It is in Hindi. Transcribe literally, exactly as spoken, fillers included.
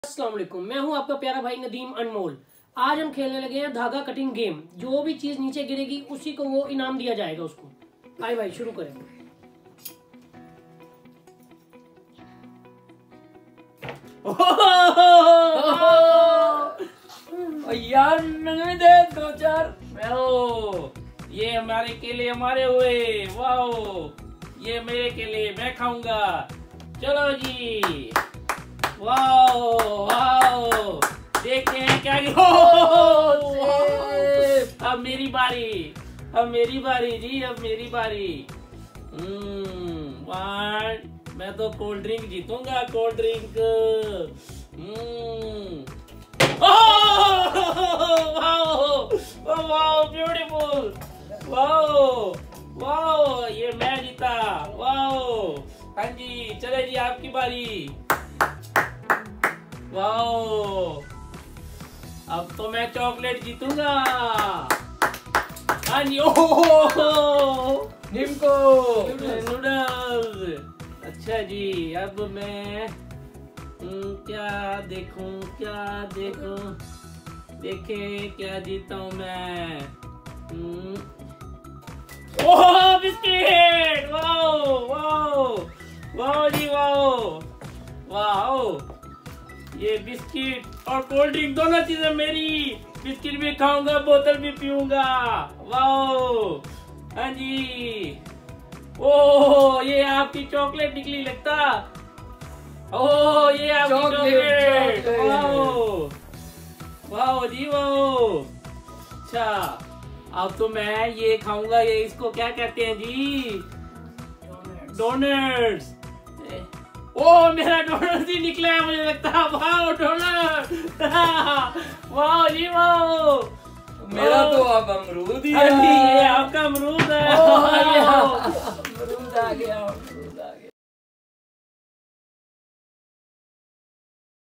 अस्सलाम वालेकुम, मैं हूं आपका प्यारा भाई नदीम अनमोल। आज हम खेलने लगे हैं धागा कटिंग गेम। जो भी चीज नीचे गिरेगी उसी को वो इनाम दिया जाएगा उसको। आए भाई शुरू करें। यार मैंने दे दो चार। ये हमारे केले हमारे हुए। वाओ, ये मेरे केले मैं खाऊंगा। चलो जी। वाओ वाओ, देखते हैं क्या। अब मेरी बारी, अब मेरी बारी जी, अब मेरी बारी। हम्म मैं तो कोल्ड ड्रिंक जीतूंगा, कोल्ड ड्रिंक। हम्म वाओ ब्यूटीफुल। वाओ वाओ, ये मैं जीता। वाओ हाँ जी, चले जी आपकी बारी। वाओ, अब तो मैं चॉकलेट जीतूंगा। हाँ जी, ओह निम्को नूडल्स। अच्छा जी, अब मैं क्या देखूं, क्या देखूं, देखे क्या जीता हूं मैं। Oh biscuit. Wow wow wow जी, वाओ वाओ, ये बिस्किट और कोल्ड ड्रिंक दोनों चीजें मेरी। बिस्किट भी खाऊंगा, बोतल भी पीऊंगा। वाओ हाँ जी। ओह, ये आपकी चॉकलेट निकली लगता। ओह, ये आपकी चॉकलेट। वाओ वाओ जी, वाओ। अच्छा, अब तो मैं ये खाऊंगा। ये इसको क्या कहते हैं जी? डोनट्स। ओ, मेरा डोनट ही निकला है मुझे लगता है। Wow donut. वाओ जी, वाओ। मेरा तो अब अमरूद ही है। है। ये आपका अमरूद